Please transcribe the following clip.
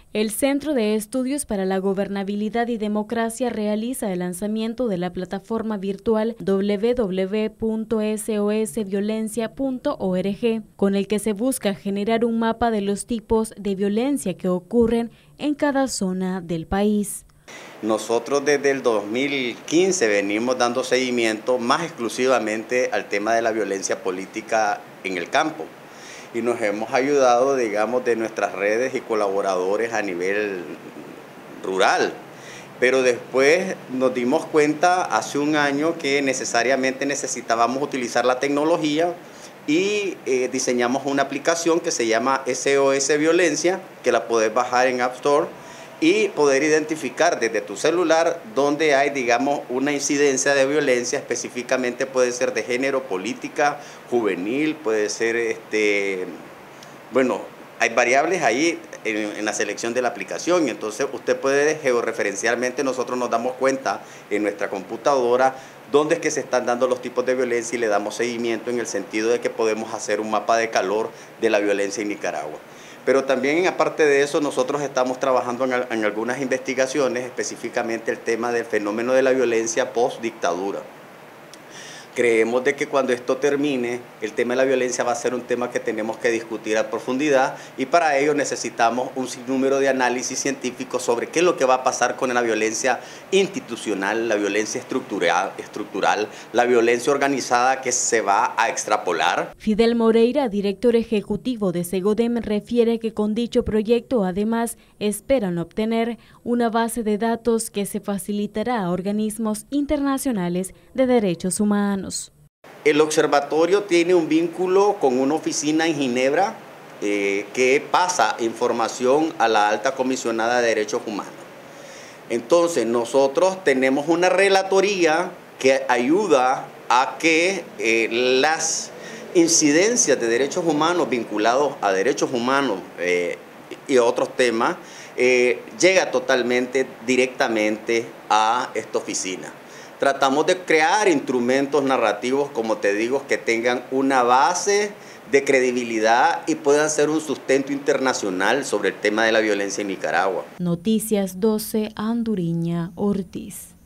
El Centro de Estudios para la Gobernabilidad y Democracia realiza el lanzamiento de la plataforma virtual www.sosviolencia.org, con el que se busca generar un mapa de los tipos de violencia que ocurren en cada zona del país. Nosotros desde el 2015 venimos dando seguimiento más exclusivamente al tema de la violencia política en el campo. Y nos hemos ayudado, digamos, de nuestras redes y colaboradores a nivel rural. Pero después nos dimos cuenta hace un año que necesariamente necesitábamos utilizar la tecnología y diseñamos una aplicación que se llama SOS Violencia, que la podés bajar en App Store y poder identificar desde tu celular donde hay, digamos, una incidencia de violencia, específicamente puede ser de género, política, juvenil, puede ser, bueno, hay variables ahí en la selección de la aplicación, y entonces usted puede georreferencialmente, nosotros nos damos cuenta en nuestra computadora dónde es que se están dando los tipos de violencia y le damos seguimiento en el sentido de que podemos hacer un mapa de calor de la violencia en Nicaragua. Pero también, aparte de eso, nosotros estamos trabajando en algunas investigaciones, específicamente el tema del fenómeno de la violencia post-dictadura. Creemos de que cuando esto termine, el tema de la violencia va a ser un tema que tenemos que discutir a profundidad, y para ello necesitamos un sinnúmero de análisis científicos sobre qué es lo que va a pasar con la violencia institucional, la violencia estructural, la violencia organizada que se va a extrapolar. Fidel Moreira, director ejecutivo de Segodem, refiere que con dicho proyecto además esperan obtener una base de datos que se facilitará a organismos internacionales de derechos humanos. El observatorio tiene un vínculo con una oficina en Ginebra que pasa información a la alta comisionada de derechos humanos. Entonces nosotros tenemos una relatoría que ayuda a que las incidencias de derechos humanos vinculados a derechos humanos y otros temas llega totalmente directamente a esta oficina. Tratamos de crear instrumentos narrativos, como te digo, que tengan una base de credibilidad y puedan ser un sustento internacional sobre el tema de la violencia en Nicaragua. Noticias 12, Anduriña Ortiz.